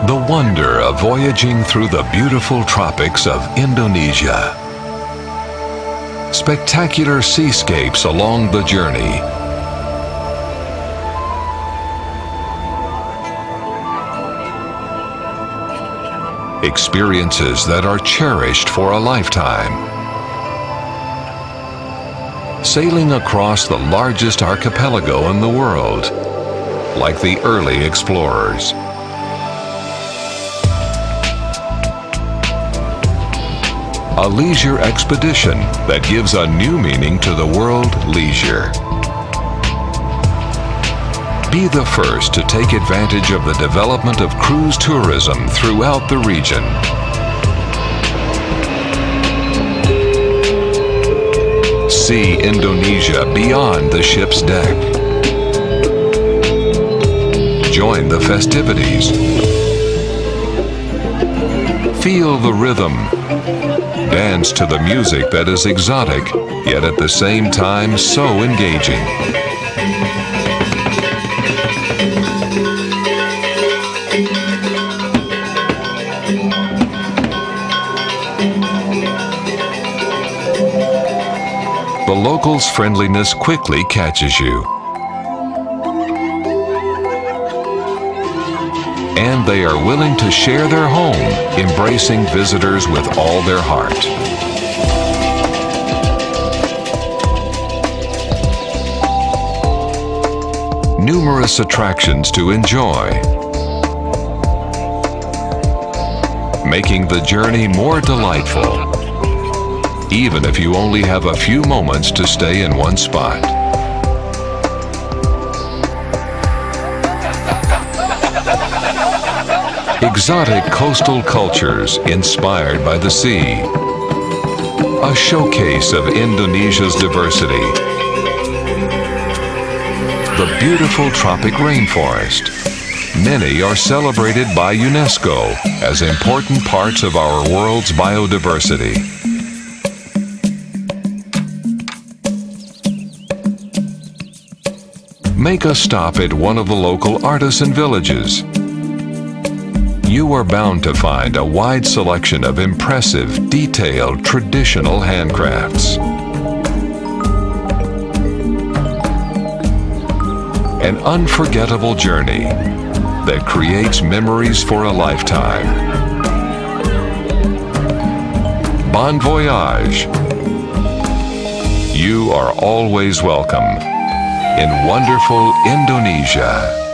The wonder of voyaging through the beautiful tropics of Indonesia. Spectacular seascapes along the journey. Experiences that are cherished for a lifetime. Sailing across the largest archipelago in the world, like the early explorers. A leisure expedition that gives a new meaning to the word leisure. Be the first to take advantage of the development of cruise tourism throughout the region. See Indonesia beyond the ship's deck. Join the festivities. Feel the rhythm. Dance to the music that is exotic, yet at the same time so engaging. The locals' friendliness quickly catches you. And they are willing to share their home, embracing visitors with all their heart. Numerous attractions to enjoy, making the journey more delightful, even if you only have a few moments to stay in one spot. Exotic coastal cultures inspired by the sea. A showcase of Indonesia's diversity. The beautiful tropic rainforest. Many are celebrated by UNESCO as important parts of our world's biodiversity. Make a stop at one of the local artisan villages. You are bound to find a wide selection of impressive, detailed, traditional handcrafts. An unforgettable journey that creates memories for a lifetime. Bon voyage! You are always welcome in wonderful Indonesia.